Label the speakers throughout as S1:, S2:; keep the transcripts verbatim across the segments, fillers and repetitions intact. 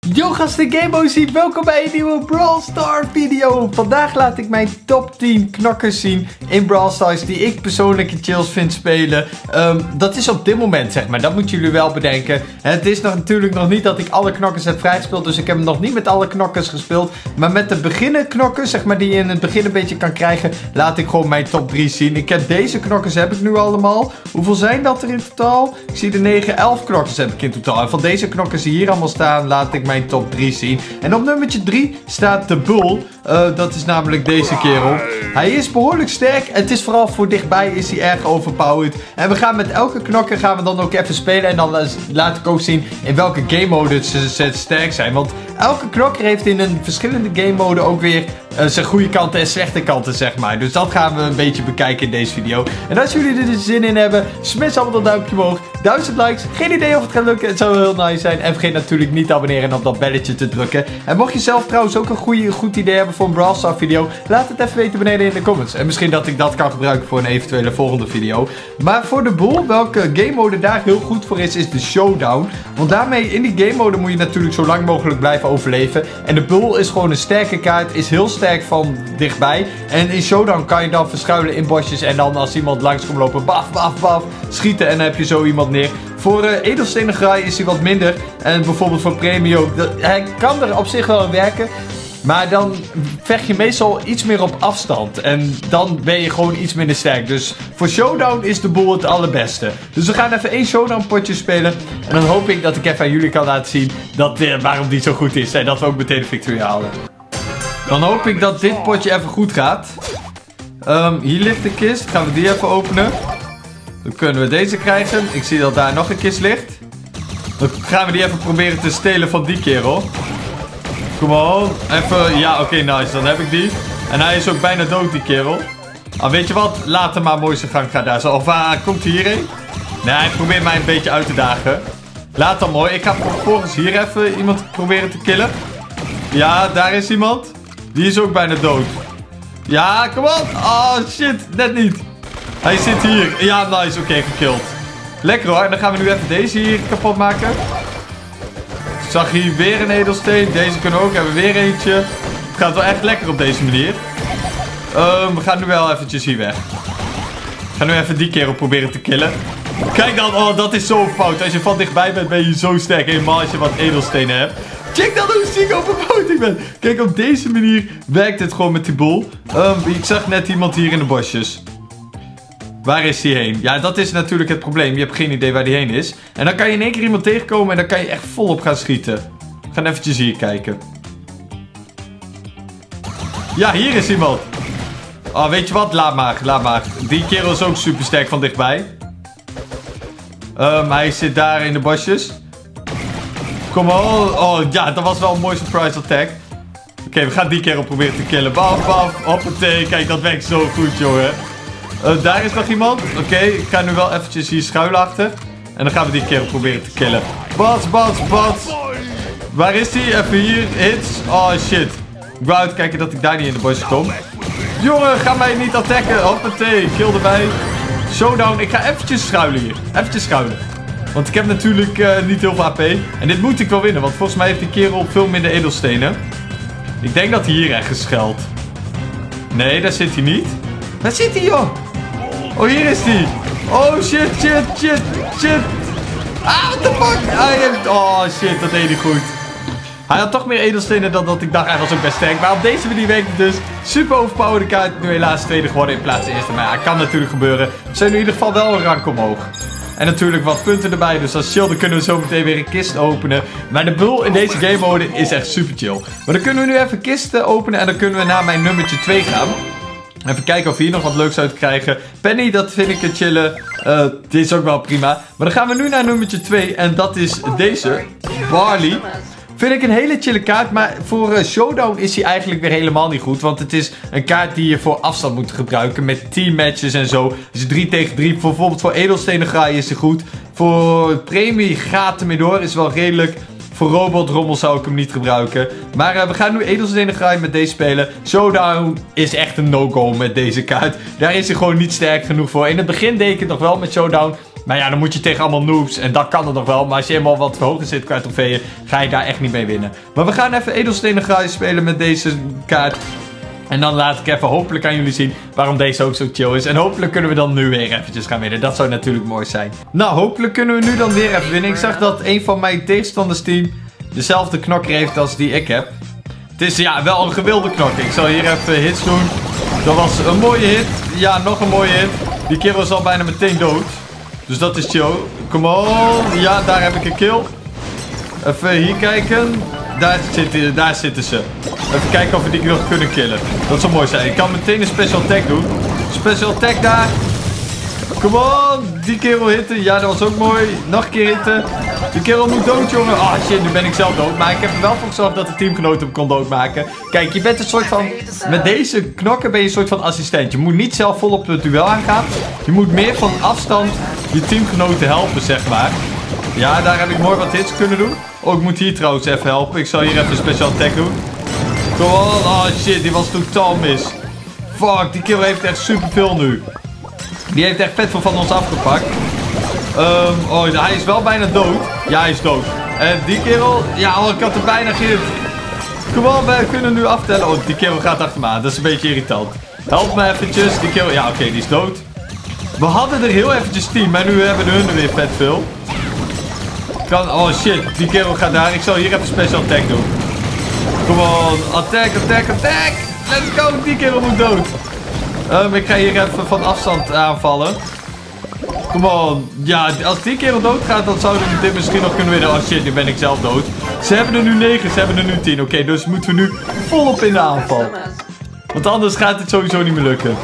S1: Yo gasten, GameOzie, welkom bij een nieuwe Brawl Stars video. Vandaag laat ik mijn top tien knakkers zien in Brawl Stars die ik persoonlijk in chills vind spelen. Um, dat is op dit moment, zeg maar, dat moeten jullie wel bedenken. Het is nog, natuurlijk nog niet dat ik alle knakkers heb vrijgespeeld, dus ik heb hem nog niet met alle knakkers gespeeld. Maar met de beginnen knakkers, zeg maar, die je in het begin een beetje kan krijgen, laat ik gewoon mijn top drie zien. Ik heb deze knakkers heb ik nu allemaal. Hoeveel zijn dat er in totaal? Ik zie de negen, elf knakkers heb ik in totaal. En van deze knakkers die hier allemaal staan, laat ik mijn top drie zien. En op nummertje drie staat de Bull. Uh, dat is namelijk deze kerel. Hij is behoorlijk sterk. Het is vooral voor dichtbij is hij erg overpowered. En we gaan met elke knakker gaan we dan ook even spelen. En dan laat ik ook zien in welke game mode ze, ze sterk zijn. Want elke knakker heeft in een verschillende game mode ook weer uh, zijn goede kanten en slechte kanten, zeg maar. Dus dat gaan we een beetje bekijken in deze video. En als jullie er zin in hebben, smash allemaal dat duimpje omhoog. Duizend likes. Geen idee of het gaat lukken. Het zou heel nice zijn. En vergeet natuurlijk niet te abonneren en op dat belletje te drukken. En mocht je zelf trouwens ook een goede, goed idee hebben voor een Brawl Stars video, laat het even weten beneden in de comments. En misschien dat ik dat kan gebruiken voor een eventuele volgende video. Maar voor de Bull, welke game mode daar heel goed voor is, is de Showdown. Want daarmee in die game mode moet je natuurlijk zo lang mogelijk blijven overleven. En de Bull is gewoon een sterke kaart. Is heel sterk van dichtbij. En in Showdown kan je dan verschuilen in bosjes. En dan als iemand langs komt lopen, baf, baf, baf, schieten. En dan heb je zo iemand neer. Voor uh, edelstenen graai is hij wat minder. En bijvoorbeeld voor premie ook. Dat, hij kan er op zich wel aan werken. Maar dan vecht je meestal iets meer op afstand. En dan ben je gewoon iets minder sterk. Dus voor Showdown is de Bull het allerbeste. Dus we gaan even één Showdown potje spelen. En dan hoop ik dat ik even aan jullie kan laten zien dat, uh, waarom die zo goed is. En dat we ook meteen de victory halen. Dan hoop ik dat dit potje even goed gaat. Um, hier ligt de kist. Gaan we die even openen. Dan kunnen we deze krijgen. Ik zie dat daar nog een kist ligt. Dan gaan we die even proberen te stelen van die kerel. Kom on. Even. Ja, oké, okay, nice. Dan heb ik die. En hij is ook bijna dood, die kerel. Ah, weet je wat? Laat hem maar mooi zijn gang gaan daar. Zo. Of uh, komt hij hierheen? Nee, hij probeert mij een beetje uit te dagen. Laat dan mooi. Ik ga vervolgens hier even iemand proberen te killen. Ja, daar is iemand. Die is ook bijna dood. Ja, kom on. Oh, shit. Net niet. Hij zit hier. Ja, nice. Oké, okay, gekilld. Lekker hoor. En dan gaan we nu even deze hier kapot maken. Ik zag hier weer een edelsteen. Deze kunnen we ook hebben. Weer eentje. Het gaat wel echt lekker op deze manier. Um, we gaan nu wel eventjes hier weg. Ik ga nu even die kerel proberen te killen. Kijk dan. Oh, dat is zo fout. Als je van dichtbij bent, ben je zo sterk. Helemaal als je wat edelstenen hebt. Check dan hoe ziek overpowered ik ben. Kijk, op deze manier werkt het gewoon met die Bull. Um, ik zag net iemand hier in de bosjes. Waar is die heen? Ja, dat is natuurlijk het probleem. Je hebt geen idee waar die heen is. En dan kan je in één keer iemand tegenkomen en dan kan je echt volop gaan schieten. We gaan eventjes hier kijken. Ja, hier is iemand. Oh, weet je wat? Laat maar, laat maar. Die kerel is ook super sterk van dichtbij. Um, hij zit daar in de bosjes. Kom op. Oh, ja, dat was wel een mooi surprise attack. Oké, okay, we gaan die kerel proberen te killen. Baf, baf, hoppatee. Kijk, dat werkt zo goed, jongen. Uh, daar is nog iemand. Oké, okay, ik ga nu wel eventjes hier schuilen achter. En dan gaan we die kerel proberen te killen. Bats, bats, bats. Waar is die? Even hier. Hits. Oh, shit. Ik wou uitkijken dat ik daar niet in de bosjes kom. Jongen, ga mij niet attacken. Hoppatee, kill erbij. Showdown. Ik ga eventjes schuilen hier. Eventjes schuilen. Want ik heb natuurlijk uh, niet heel veel A P. En dit moet ik wel winnen. Want volgens mij heeft die kerel veel minder edelstenen. Ik denk dat hij hier ergens schuilt. Nee, daar zit hij niet. Waar zit hij, joh? Oh, hier is hij. Oh, shit, shit, shit, shit. Ah, what the fuck? Hij heeft... Oh, shit, dat deed hij goed. Hij had toch meer edelstenen dan dat ik dacht. Hij was ook best sterk. Maar op deze manier werkt het dus. Super overpowered kaart. Nu helaas tweede geworden in plaats van eerste. Maar ja, het kan natuurlijk gebeuren. We zijn in ieder geval wel een rank omhoog. En natuurlijk wat punten erbij. Dus als chill, dan kunnen we zo meteen weer een kist openen. Maar de Bull in deze game mode is echt super chill. Maar dan kunnen we nu even kisten openen. En dan kunnen we naar mijn nummertje twee gaan. Even kijken of we hier nog wat leuks uit krijgen. Penny, dat vind ik een chillen. Uh, dit is ook wel prima. Maar dan gaan we nu naar nummertje twee. En dat is deze. Barley. Vind ik een hele chille kaart. Maar voor uh, Showdown is hij eigenlijk weer helemaal niet goed. Want het is een kaart die je voor afstand moet gebruiken. Met teammatches en zo. Dus drie tegen drie. Bijvoorbeeld voor edelstenen graai is hij goed. Voor premie gaat ermee door. Is wel redelijk. Voor robotrommel zou ik hem niet gebruiken. Maar uh, we gaan nu edelstenen graai met deze spelen. Showdown is echt een no-go met deze kaart. Daar is hij gewoon niet sterk genoeg voor. In het begin deed ik het nog wel met Showdown. Maar ja, dan moet je tegen allemaal noobs. En dat kan het nog wel. Maar als je helemaal wat hoger zit qua trofeeën, ga je daar echt niet mee winnen. Maar we gaan even edelstenen graai spelen met deze kaart. En dan laat ik even hopelijk aan jullie zien waarom deze ook zo chill is. En hopelijk kunnen we dan nu weer eventjes gaan winnen. Dat zou natuurlijk mooi zijn. Nou, hopelijk kunnen we nu dan weer even winnen. Ik zag dat een van mijn tegenstanders team dezelfde knokker heeft als die ik heb. Het is ja wel een gewilde knokker. Ik zal hier even hits doen. Dat was een mooie hit. Ja, nog een mooie hit. Die kerel is al bijna meteen dood. Dus dat is chill. Come on. Ja, daar heb ik een kill. Even hier kijken. Daar, zit, daar zitten ze. Even kijken of we die nog kunnen killen. Dat zou mooi zijn. Ik kan meteen een special attack doen. Special attack daar. Come on. Die kerel hitten. Ja, dat was ook mooi. Nog een keer hitten. Die kerel moet dood, jongen. Ah, oh, shit. Nu ben ik zelf dood. Maar ik heb er wel voor gezorgd dat de teamgenoot hem kon doodmaken. Kijk, je bent een soort van... Met deze knokken ben je een soort van assistent. Je moet niet zelf vol op het duel aangaan. Je moet meer van afstand je teamgenoten helpen, zeg maar. Ja, daar heb ik mooi wat hits kunnen doen. Oh, ik moet hier trouwens even helpen. Ik zal hier even een special attack doen. Come on. Oh, shit. Die was totaal mis. Fuck, die kerel heeft echt superveel nu. Die heeft echt vet veel van ons afgepakt. Um, oh, hij is wel bijna dood. Ja, hij is dood. En die kerel... Ja, oh, ik had er bijna geïrriteerd. Kom on, wij kunnen nu aftellen. Oh, die kerel gaat achter me aan. Dat is een beetje irritant. Help me eventjes. Die kerel... Ja, oké, okay, die is dood. We hadden er heel eventjes tien, maar nu hebben hun er weer vet veel. Kan... Oh, shit. Die kerel gaat daar. Ik zal hier even special attack doen. Kom on. Attack, attack, attack. Let's go. Die kerel moet dood. Um, ik ga hier even van afstand aanvallen. Come on. Ja, als die kerel doodgaat, dan zouden we dit misschien nog kunnen winnen. Oh shit, nu ben ik zelf dood. Ze hebben er nu negen, ze hebben er nu tien. Oké, okay, dus moeten we nu volop in de aanval. Want anders gaat het sowieso niet meer lukken.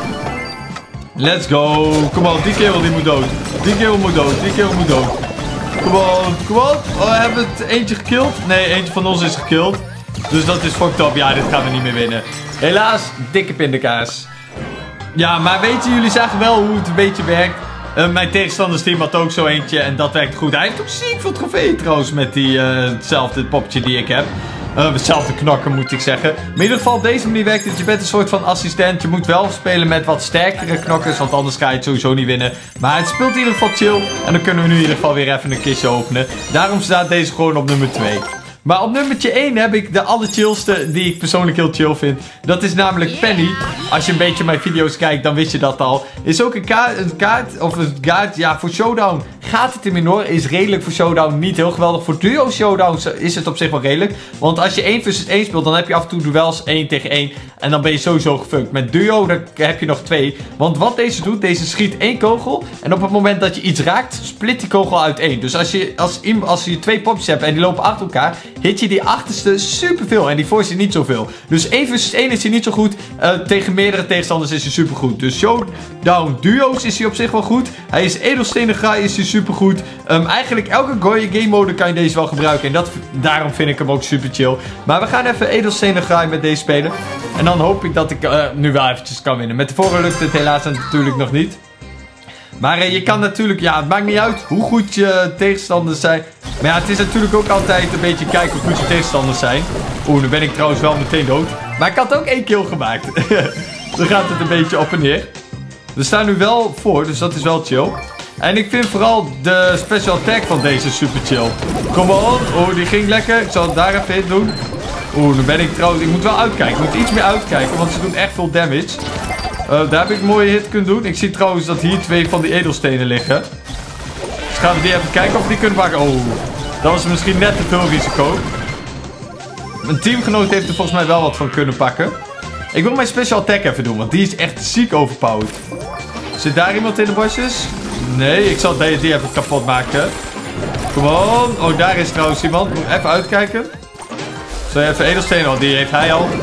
S1: Let's go. Come on, die kerel die moet dood. Die kerel moet dood, die kerel moet dood. Come on, come on. Oh, hebben we het eentje gekillt? Nee, eentje van ons is gekillt. Dus dat is fucked up. Ja, dit gaan we niet meer winnen. Helaas, dikke pindakaas. Ja, maar weet je, jullie zagen wel hoe het een beetje werkt. Uh, mijn tegenstandersteam had ook zo eentje en dat werkt goed. Hij heeft ook ziek veel trofeeën trouwens met die, uh, hetzelfde poppetje die ik heb. Uh, hetzelfde knokken moet ik zeggen. Maar in ieder geval op deze manier werkt het. Je bent een soort van assistent. Je moet wel spelen met wat sterkere knokkers, want anders ga je het sowieso niet winnen. Maar het speelt in ieder geval chill. En dan kunnen we nu in ieder geval weer even een kistje openen. Daarom staat deze gewoon op nummer twee. Maar op nummertje één heb ik de allerchillste die ik persoonlijk heel chill vind. Dat is namelijk Penny. Als je een beetje mijn video's kijkt, dan wist je dat al. Is ook een kaart, een kaart of een kaart, ja, voor Showdown gaat het in minor. Is redelijk voor Showdown, niet heel geweldig. Voor Duo Showdown is het op zich wel redelijk. Want als je één versus één speelt, dan heb je af en toe duels één tegen één. En dan ben je sowieso gefukt. Met Duo dan heb je nog twee. Want wat deze doet, deze schiet één kogel. En op het moment dat je iets raakt, split die kogel uit één. Dus als je, als, als je twee popjes hebt en die lopen achter elkaar, hit je die achterste superveel. En die voorste niet zoveel. Dus één versus één is hij niet zo goed. Uh, tegen meerdere tegenstanders is hij supergoed. Dus Showdown duo's is hij op zich wel goed. Hij is edelstenen graai is hij supergoed. Um, eigenlijk elke Goya game mode kan je deze wel gebruiken. En dat, daarom vind ik hem ook super chill. Maar we gaan even edelstenen graai met deze spelen. En dan hoop ik dat ik uh, nu wel eventjes kan winnen. Met de vorige lukt het helaas natuurlijk nog niet. Maar uh, je kan natuurlijk, ja, het maakt niet uit hoe goed je tegenstanders zijn. Maar ja, het is natuurlijk ook altijd een beetje kijken hoe goed je tegenstanders zijn. Oeh, nu ben ik trouwens wel meteen dood. Maar ik had ook één kill gemaakt. Dan gaat het een beetje op en neer. We staan nu wel voor, dus dat is wel chill. En ik vind vooral de special attack van deze super chill. Come on. Oeh, die ging lekker. Ik zal het daar even in doen. Oeh, nu ben ik trouwens... Ik moet wel uitkijken. Ik moet iets meer uitkijken, want ze doen echt veel damage. Uh, daar heb ik een mooie hit kunnen doen. Ik zie trouwens dat hier twee van die edelstenen liggen. Dus gaan we die even kijken of we die kunnen pakken. Oh, dat was misschien net te veel risico. Mijn teamgenoot heeft er volgens mij wel wat van kunnen pakken. Ik wil mijn special attack even doen, want die is echt ziek overpowered. Zit daar iemand in de bosjes? Nee, ik zal die, die even kapot maken. Come on. Oh, daar is trouwens iemand. Moet even uitkijken. Zal je even edelstenen? Oh, die heeft hij al.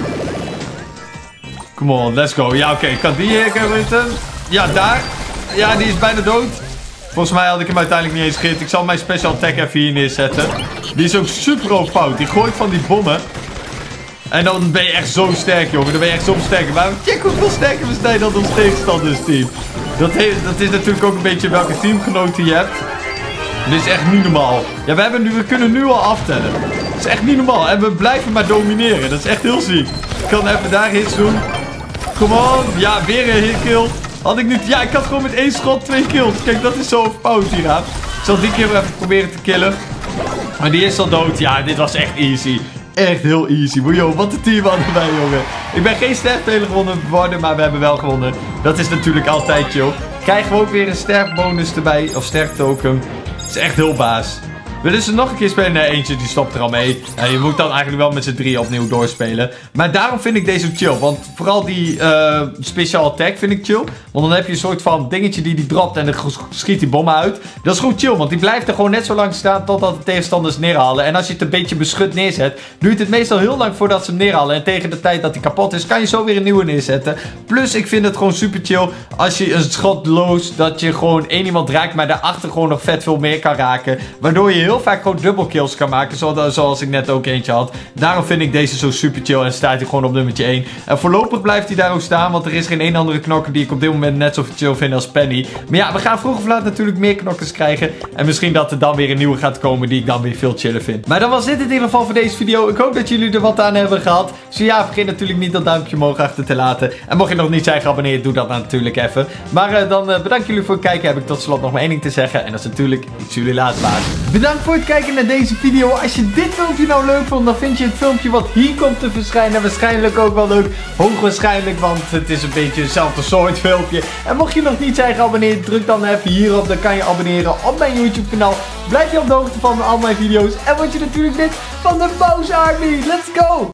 S1: Come on, let's go. Ja, oké. Okay. Kan die hier hitten? Ja, daar. Ja, die is bijna dood. Volgens mij had ik hem uiteindelijk niet eens gehit. Ik zal mijn special attack even hier neerzetten. Die is ook super overpowered. Die gooit van die bommen. En dan ben je echt zo sterk, jongen. Dan ben je echt zo sterk. Maar check hoeveel sterker we zijn dan ons tegenstandersteam. Dat, dat is natuurlijk ook een beetje welke teamgenoten je hebt. Dit is echt niet normaal. Ja, we, hebben nu, we kunnen nu al aftellen. Dat is echt niet normaal. En we blijven maar domineren. Dat is echt heel ziek. Ik kan even daar hits doen. Come on. Ja, weer een hit kill. Had ik nu... Ja, ik had gewoon met één schot twee kills. Kijk, dat is zo overpowered hieraan. Ik zal die keer even proberen te killen. Maar die is al dood. Ja, dit was echt easy. Echt heel easy. Yo, wat een team hadden wij, jongen. Ik ben geen sterfspeler geworden, maar we hebben wel gewonnen. Dat is natuurlijk altijd chill. Krijgen we ook weer een sterkbonus erbij. Of sterktoken. Het is echt heel baas. Willen ze nog een keer spelen? Nee, eentje die stopt er al mee. Ja, je moet dan eigenlijk wel met z'n drie opnieuw doorspelen. Maar daarom vind ik deze chill. Want vooral die uh, special attack vind ik chill. Want dan heb je een soort van dingetje die die dropt en dan schiet die bommen uit. Dat is goed chill, want die blijft er gewoon net zo lang staan totdat de tegenstanders neerhalen. En als je het een beetje beschut neerzet, duurt het meestal heel lang voordat ze hem neerhalen. En tegen de tijd dat hij kapot is, kan je zo weer een nieuwe neerzetten. Plus, ik vind het gewoon super chill als je een schot loost, dat je gewoon één iemand raakt, maar daarachter gewoon nog vet veel meer kan raken. Waardoor je heel vaak gewoon double kills kan maken, zoals, zoals ik net ook eentje had. Daarom vind ik deze zo super chill en staat hij gewoon op nummertje één. En voorlopig blijft hij daar ook staan, want er is geen één andere knokker die ik op dit moment net zo chill vind als Penny. Maar ja, we gaan vroeg of laat natuurlijk meer knokkers krijgen. En misschien dat er dan weer een nieuwe gaat komen die ik dan weer veel chiller vind. Maar dan was dit in ieder geval voor deze video. Ik hoop dat jullie er wat aan hebben gehad. Zo ja, vergeet natuurlijk niet dat duimpje omhoog achter te laten. En mocht je nog niet zijn geabonneerd, doe dat natuurlijk even. Maar uh, dan uh, bedankt jullie voor het kijken. Heb ik tot slot nog maar één ding te zeggen. En dat is natuurlijk, ik zie jullie later. Bedankt voor het kijken naar deze video. Als je dit filmpje nou leuk vond, dan vind je het filmpje wat hier komt te verschijnen waarschijnlijk ook wel leuk. Hoogwaarschijnlijk, want het is een beetje hetzelfde soort filmpje. En mocht je nog niet zijn geabonneerd, druk dan even hierop. Dan kan je abonneren op mijn YouTube kanaal. Blijf je op de hoogte van al mijn video's. En word je natuurlijk lid van de Boos Army. Let's go!